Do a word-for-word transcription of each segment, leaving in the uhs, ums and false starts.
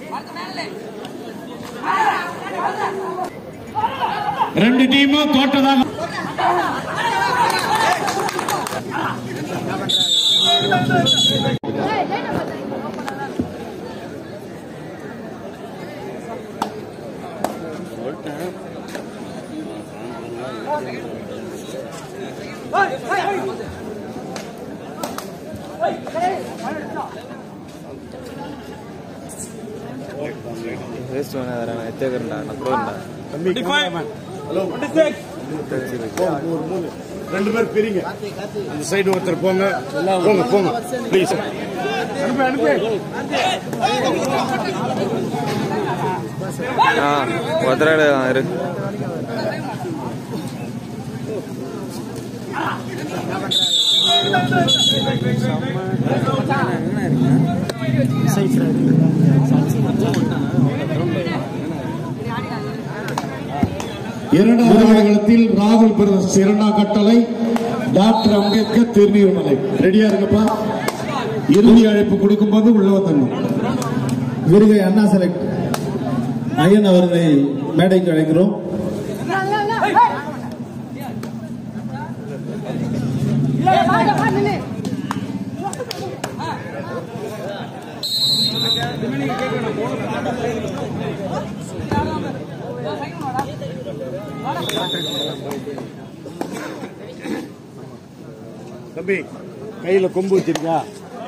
ரெண்டு டீமும் தோற்றதாக ரெண்டு பேர் பிரிங்க. இந்த சைடு ஒருத்தர் போங்க. போங்க போங்க ப்ளீஸ். அனுப்பு அனுப்பு. ஆ ஒருத்தரே இரு. இரண்டாவது ஆடுகளத்தில் ராகுல் பிரதர்ஸ் இரண்டாம் கட்டளை டாக்டர் அம்பேத்கர் திருநீர்மலை. ரெடியா இருக்கப்பா. இறுதி அழைப்பு கொடுக்கும் போது உள்ள வந்தணும். விருகை அண்ணா செலக்ட் ஐயன் அவர்களை மேடைக்கு அழைக்கிறோம். தம்பி கையில கொம்பு வச்சிருக்கா?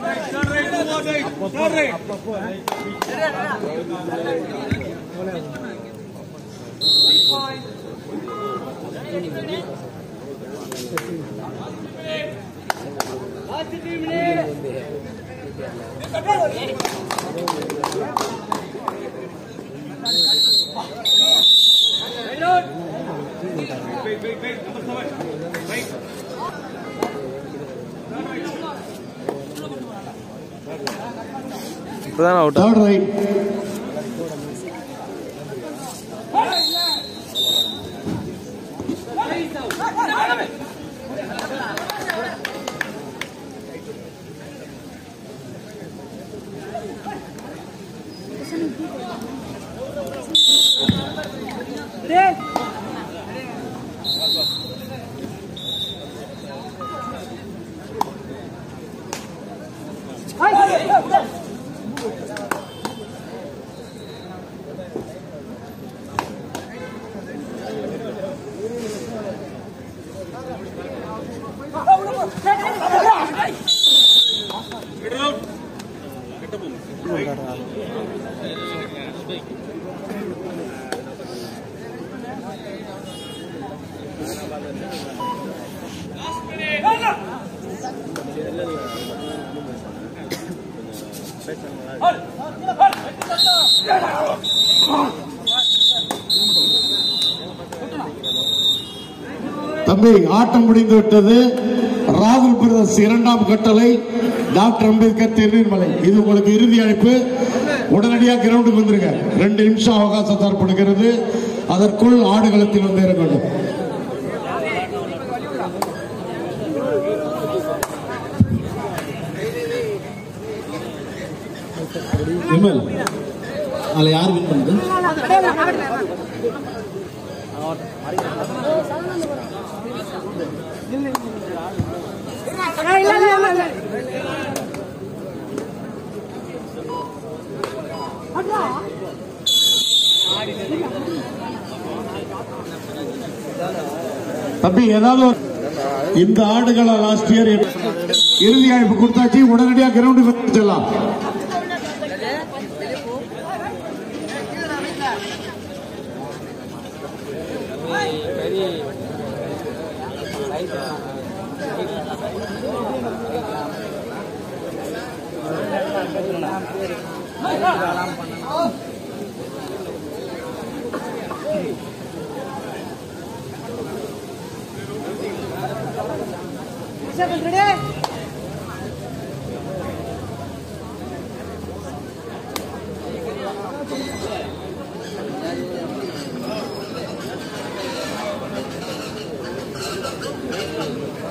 இப்பதான் அவுட். Third right. தம்பி ஆட்டம் முடிந்து விட்டது. ராகுல் பிரதர்ஸ் இரண்டாம் கட்டளை டாக்டர் அம்பேத்கர் திருநீர்மலை. இது உங்களுக்கு இறுதி அழைப்பு. உடனடியாக கிரவுண்டுக்கு வந்துருங்க. ரெண்டு நிமிஷம் அவகாசம் தரப்படுகிறது. அதற்குள் ஆடுகளத்தில் வந்து இறங்க வேண்டும். விமல் அதில் யார் வின் பண்ணுது? தம்பி ஏதாவது இந்த ஆடுகள லாஸ்ட் இயர் இறுதி அழைப்பு கொடுத்தாச்சு. உடனடியாக கிரவுண்டுக்கு செல்லலாம்.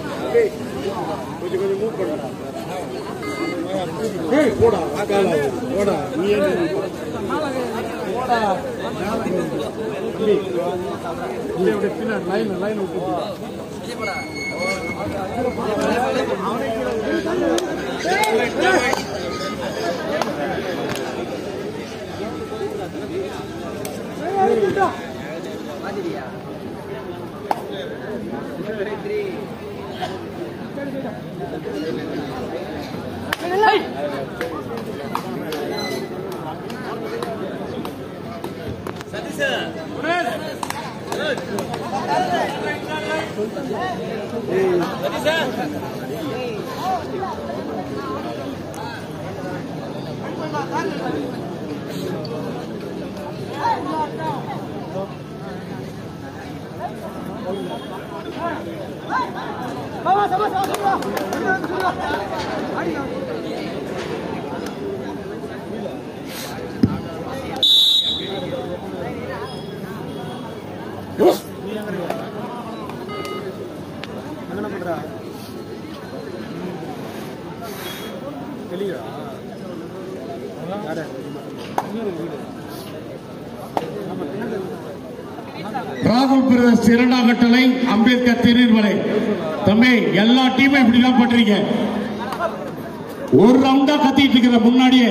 கொஞ்சம் கொஞ்சம் மூவ் பண்ணலாம். போடா ராகுல் பிரதர்ஸ் இரண்டாம் கட்டளை அம்பேத்கர் திருநெல்வேலி. தம்பி எல்லா டீமும் இப்படிதான் பண்றீங்க. ஒரு ரவுண்டா கத்திட்டு இருக்கிற முன்னாடியே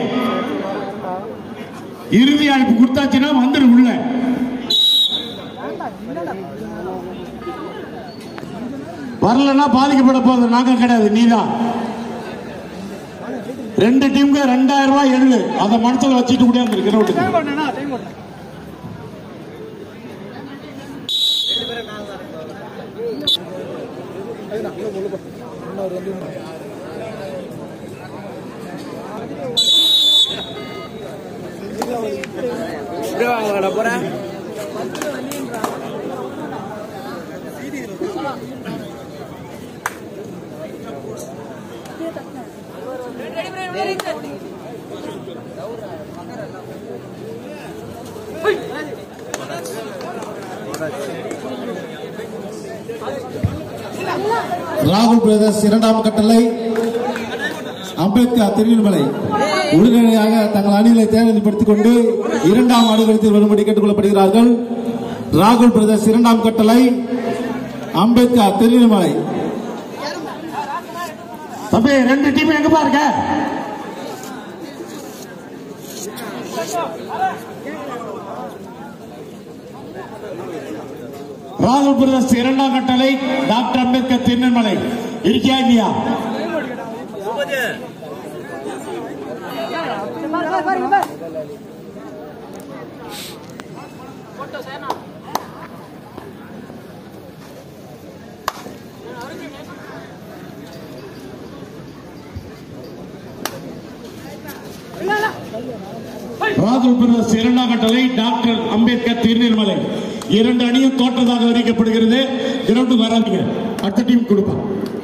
இறுதி அழைப்பு கொடுத்தாச்சுன்னா வந்துடும் உள்ள. வரலன்னா பாதிக்கப்பட போகுது நாங்க கிடையாது, நீதான். ரெண்டு டீமுக்கு ரெண்டாயிரம் ரூபாய் எள்ளு அதை மனசுல வச்சுட்டு கூட இருக்கிற ராகுல் பிரதர்ஸ் இரண்டாம் கட்டளை அம்பேத்கர் திருநெல்வேலி உடனடியாக தங்கள் அணிகளை தேர்ந்தெடுத்துக் கொண்டு இரண்டாம் ஆடுகளத்தில் வரும்படி கேட்டுக் கொள்ளப்படுகிறார்கள். ராகுல் பிரதர்ஸ் இரண்டாம் கட்டளை அம்பேத்கர் திருநெல்வேலி. தம்பி ரெண்டு டீம் எங்க பாருங்க. ராகுல் பிரதர்ஸ் இரண்டாம் கட்டளை டாக்டர் அம்பேத்கர் திருநெல்வேலி. இருக்கியா இல்லையா? ராகுல் பிரதர்ஸ் இரண்டாம் கட்டளை டாக்டர் அம்பேத்கர் திருநெல்வேலி. இரண்டு அணியும் தோற்றதாக அறிவிக்கப்படுகிறது. கிரவுண்டு வராதீங்க, அடுத்த டீம் கொடுப்பாங்க.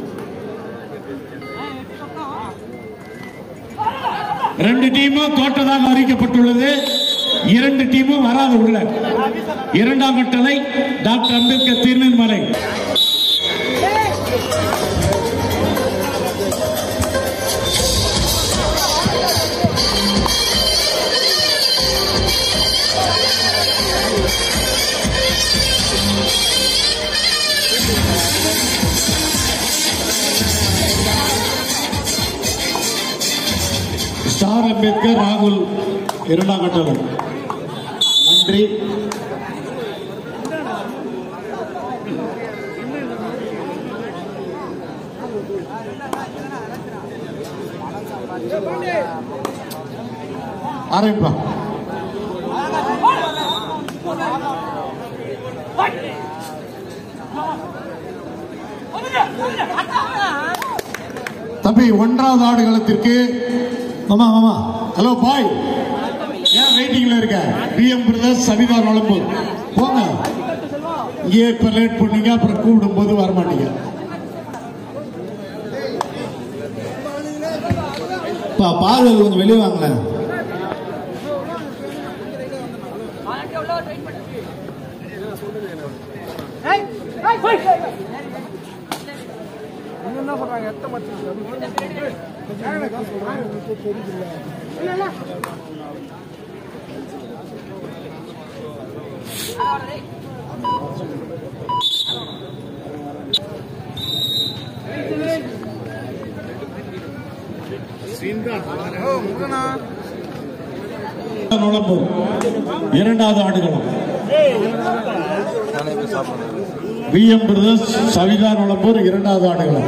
ரெண்டு டீமும் தோற்றதாக அறிவிக்கப்பட்டுள்ளது. இரண்டு டீமும் வராது உள்ள. இரண்டாம் கட்டளை டாக்டர் அம்பேத்கர் திருநெல்வேலி. ஸ்டார் அம்பேத்கர் ராகுல் இரண்டாம் கட்டளை. நன்றி. ஆரம்பிப்பா. தம்பி ஒன்றாவது ஆடுகளத்திற்கு மாமா மாமா ஹலோ பாய், ஏன் வெயிட்டிங்ல இருக்க? பிஎம் பிரதர்ஸ் சவிதா நலம்பூர் போங்க. இங்கே இப்ப லேட் பண்ணீங்க, அப்புறம் கூப்பிடும் போது வரமாட்டீங்க. பார்வை கொஞ்சம் வெளியே வாங்கல. என்ன சொல்றாங்க? எத்த மச்சு நுழம்பூர் இரண்டாவது ஆடுகளம் V M brothers Savitha Nolambur இரண்டாவது ஆடுகளம்.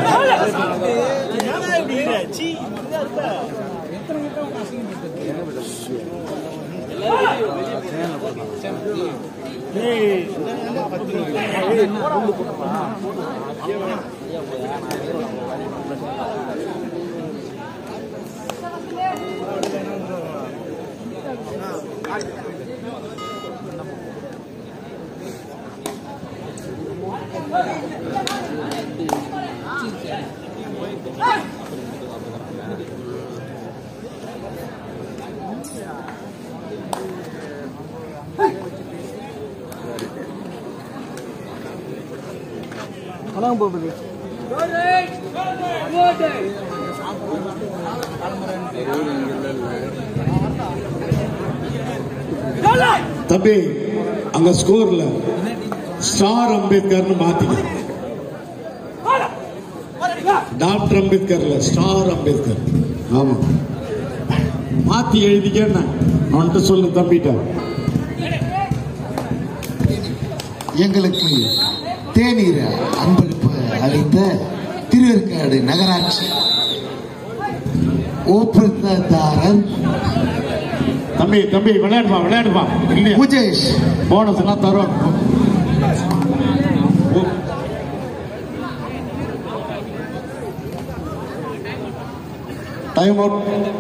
தம்பி அங்க ஸ்கோர்ல ஸ்டார் அம்பேத்கர்னு மாத்திக்க. டாக்டர் அம்பேத்கர்ல ஸ்டார் அம்பேத்கர். ஆமா மாத்தி எழுதிக்க. அவன்கிட்ட சொல்லு தம்பிட்ட. எங்களுக்கு தேநீர் அன்பளிப்பு அளித்த திருவேற்காடு நகராட்சி ஒப்பந்ததாரர் தம்பி தம்பி விளையாடுவா விளையாடுவா இல்லையா முஜேஷ் போனஸ் எல்லாம் தருவாங்க. Time out.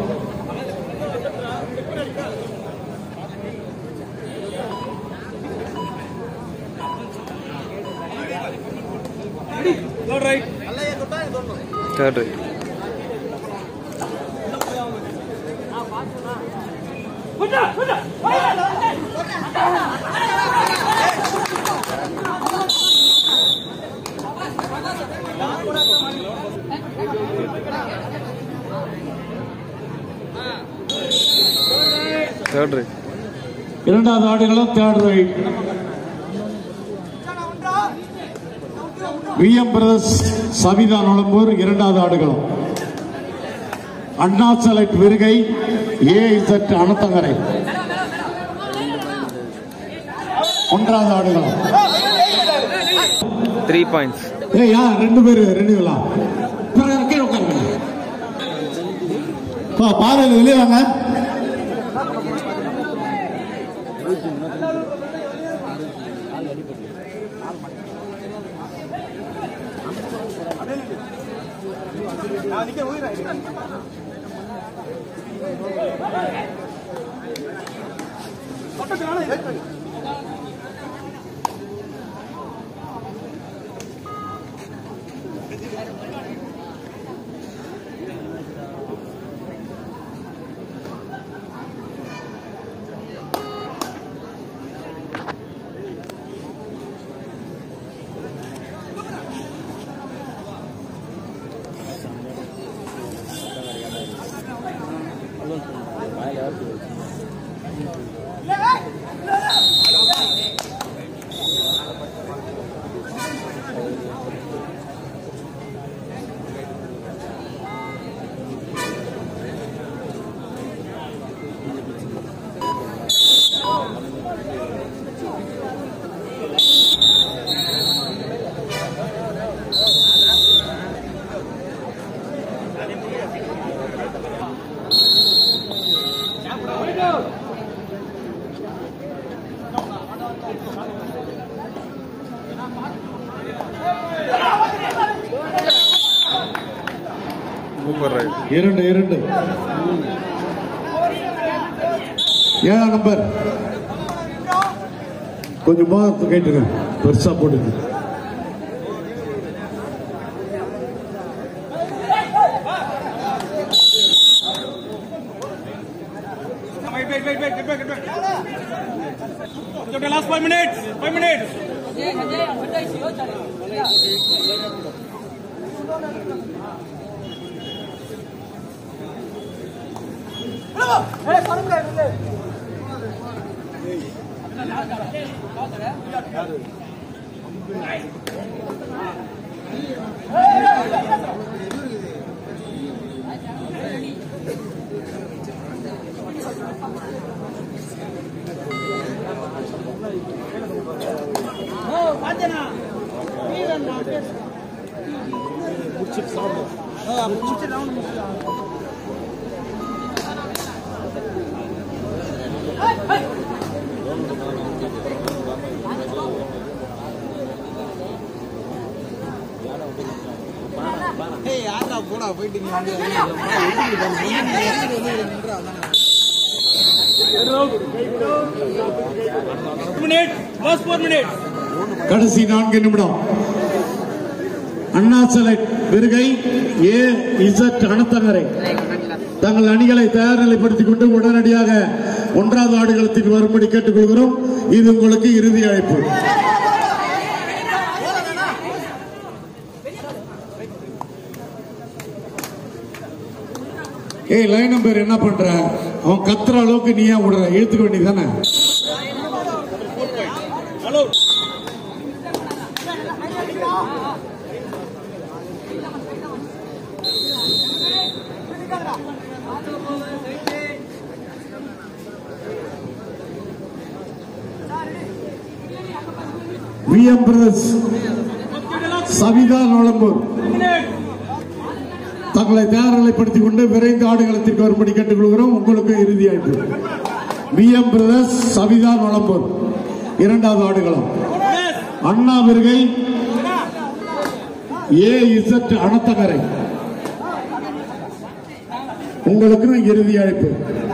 Third right. Third right. இரண்டாவது ஆடுகளம் third right. V M brothers Savitha Nolambur இரண்டாவது ஆடுகளம். அண்ணா select Virugai A Z Anathangarai ஒன்றாவது ஆடுகளம். Three points. ஏய் யா ரெண்டு பேரு ரெண்டுங்களா உட்காருங்க. பாதையில் வெளியே வாங்க. இரண்டு இரண்டு ஏழாம் நம்பர் கொஞ்சம் பார்த்து கேட்டுங்க. பெருசா போட்டுங்க. Last five minutes. Five minutes. கடைசி நான்கு நிமிடம். அண்ணா சிலை விருகை ஏ இசட் அனத்தங்கரை தங்கள் அணிகளை தயார் நிலைப்படுத்திக் கொண்டு உடனடியாக ஒன்றாவது ஆடுகளத்தில் வரும்படி கேட்டுக்கொள்கிறோம். இது உங்களுக்கு இறுதி அழைப்பு. ஏய் லைன் நம்பர் என்ன பண்ற? அவன் கத்துற அளவுக்கு நீ ஏன் விடுற? இழுத்துக்க வேண்டியதானே? V M brothers Savitha Nolambur தங்களை தயார் நிலைப்படுத்திக் கொண்டு விரைந்து ஆடுகளத்திற்கு வரும்படி கேட்டுக்கொள்கிறோம். உங்களுக்கு இறுதி அழைப்பு. V M brothers Savitha Nolambur இரண்டாவது ஆடுகளம். அண்ணா விருகை ஏ இசட் அனத்தங்கரை உங்களுக்கு இறுதி அழைப்பு.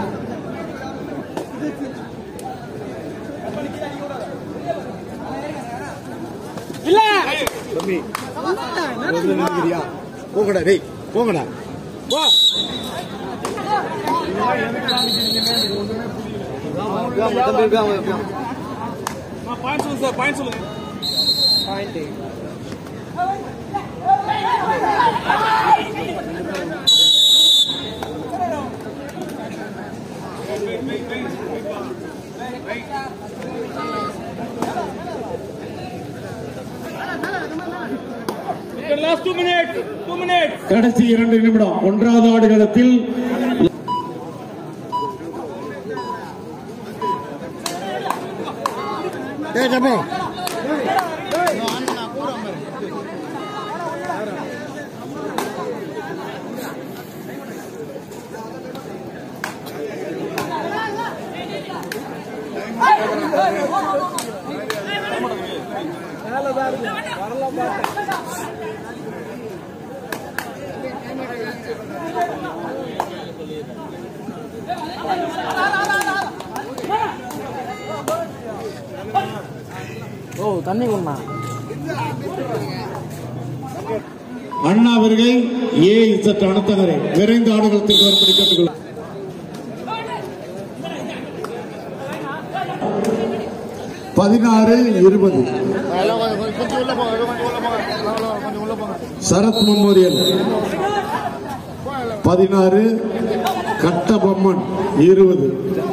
போங்கடா டேய் போங்கடா வா. பாயிண்ட் சொல்லுங்க சார், பாயிண்ட் சொல்லுங்க. பாயிண்ட் கடைசி இரண்டு நிமிடம். ஒன்றாவது ஆடுகளத்தில் தண்ணி கொண்டா அண்ணா விருகை ஏ இசட் அனத்தங்கரை விரைந்து ஆடுகளத்திற்கு வரும்படி கேட்டுக்கொள்ளும். பதினாறு இருபது சரத் மெமோரியல் பதினாறு கட்டபொம்மன் இருபது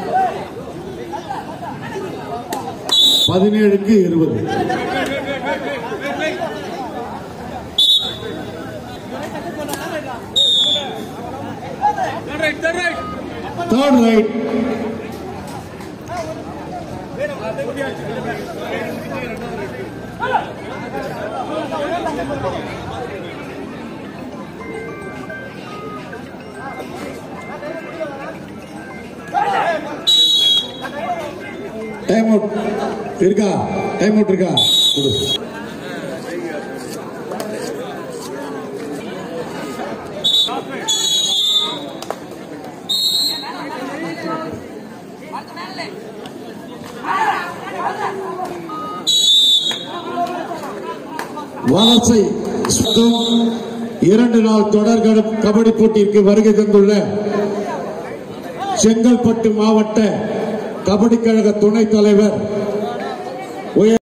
பதினேழுக்கு இருபது. Third right. டைம் அவுட் இருக்கா? டைம் அவுட் இருக்கா? வலசை இரண்டு நாள் தொடர் கபடி போட்டிக்கு வருகை தந்துள்ள செங்கல்பட்டு மாவட்ட கபடி கழக துணைத் தலைவர்